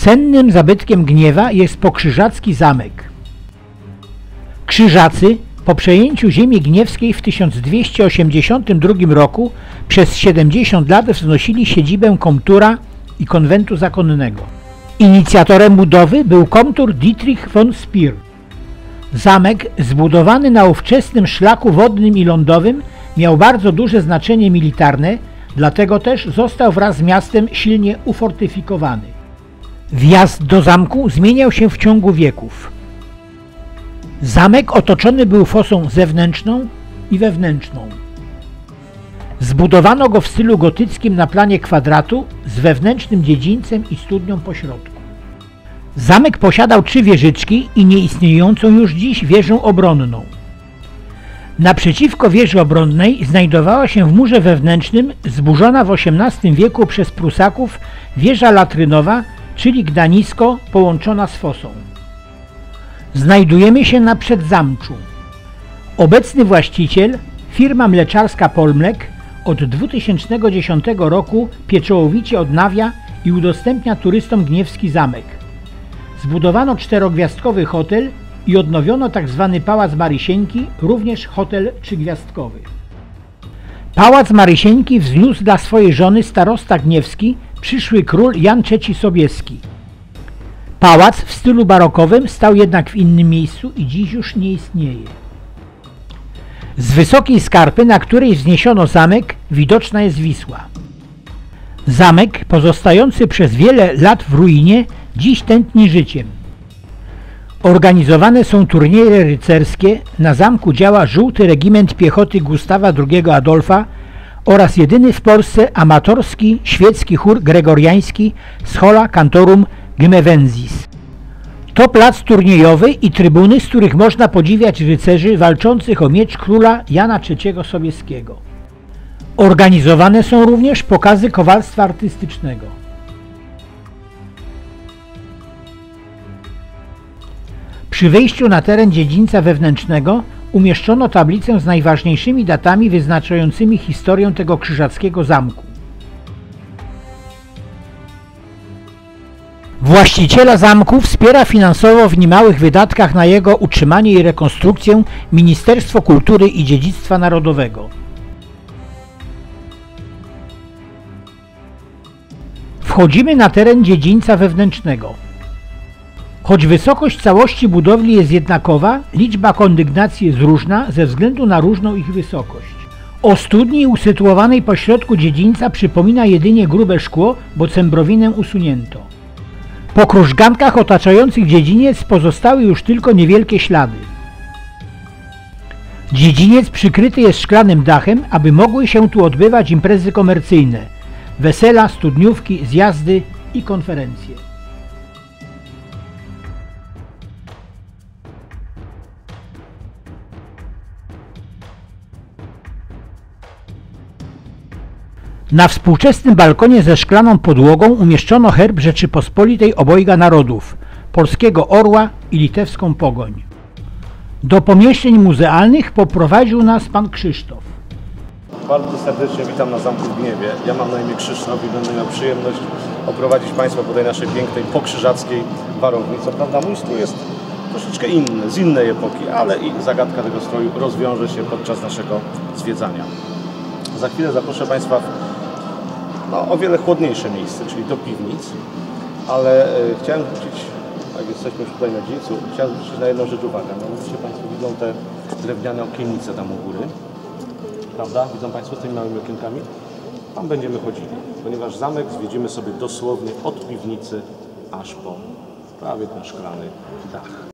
Cennym zabytkiem Gniewa jest pokrzyżacki zamek. Krzyżacy po przejęciu ziemi gniewskiej w 1282 roku przez 70 lat wznosili siedzibę komtura i konwentu zakonnego. Inicjatorem budowy był komtur Dietrich von Spir. Zamek, zbudowany na ówczesnym szlaku wodnym i lądowym, miał bardzo duże znaczenie militarne, dlatego też został wraz z miastem silnie ufortyfikowany. Wjazd do zamku zmieniał się w ciągu wieków. Zamek otoczony był fosą zewnętrzną i wewnętrzną. Zbudowano go w stylu gotyckim na planie kwadratu z wewnętrznym dziedzińcem i studnią pośrodku. Zamek posiadał 3 wieżyczki i nieistniejącą już dziś wieżę obronną. Naprzeciwko wieży obronnej znajdowała się w murze wewnętrznym zburzona w XVIII wieku przez Prusaków wieża latrynowa, czyli gdanisko połączona z fosą. Znajdujemy się na przedzamczu. Obecny właściciel, firma mleczarska Polmlek, od 2010 roku pieczołowicie odnawia i udostępnia turystom gniewski zamek. Zbudowano 4-gwiazdkowy hotel i odnowiono tzw. Pałac Marysieńki, również hotel 3-gwiazdkowy. Pałac Marysieńki wzniósł dla swojej żony starosta gniewski, przyszły król Jan III Sobieski. Pałac w stylu barokowym stał jednak w innym miejscu i dziś już nie istnieje. Z wysokiej skarpy, na której wzniesiono zamek, widoczna jest Wisła. Zamek, pozostający przez wiele lat w ruinie, dziś tętni życiem. Organizowane są turnieje rycerskie, na zamku działa żółty regiment piechoty Gustawa II Adolfa oraz jedyny w Polsce amatorski świecki chór gregoriański Schola Cantorum Gmevensis. To plac turniejowy i trybuny, z których można podziwiać rycerzy walczących o miecz króla Jana III Sobieskiego. Organizowane są również pokazy kowalstwa artystycznego. Przy wejściu na teren dziedzińca wewnętrznego umieszczono tablicę z najważniejszymi datami wyznaczającymi historię tego krzyżackiego zamku. Właściciela zamku wspiera finansowo w niemałych wydatkach na jego utrzymanie i rekonstrukcję Ministerstwo Kultury i Dziedzictwa Narodowego. Wchodzimy na teren dziedzińca wewnętrznego. Choć wysokość całości budowli jest jednakowa, liczba kondygnacji jest różna ze względu na różną ich wysokość. O studni usytuowanej pośrodku dziedzińca przypomina jedynie grube szkło, bo cembrowinę usunięto. Po krużgankach otaczających dziedziniec pozostały już tylko niewielkie ślady. Dziedziniec przykryty jest szklanym dachem, aby mogły się tu odbywać imprezy komercyjne, wesela, studniówki, zjazdy i konferencje. Na współczesnym balkonie ze szklaną podłogą umieszczono herb Rzeczypospolitej Obojga Narodów, polskiego orła i litewską pogoń. Do pomieszczeń muzealnych poprowadził nas pan Krzysztof. Bardzo serdecznie witam na zamku w Gniewie. Ja mam na imię Krzysztof i będę miał przyjemność oprowadzić Państwa po tej naszej pięknej, pokrzyżackiej warowni. Co prawda mój strój jest troszeczkę inny, z innej epoki, ale i zagadka tego stroju rozwiąże się podczas naszego zwiedzania. Za chwilę zaproszę Państwa o wiele chłodniejsze miejsce, czyli do piwnic, ale chciałem zwrócić, jak jesteśmy już tutaj na dziedzińcu, chciałem zwrócić na jedną rzecz uwagę. Mianowicie Państwo widzą te drewniane okiennice tam u góry, prawda? Widzą Państwo z tymi małymi okienkami? Tam będziemy chodzili, ponieważ zamek zwiedzimy sobie dosłownie od piwnicy aż po prawie ten szklany dach.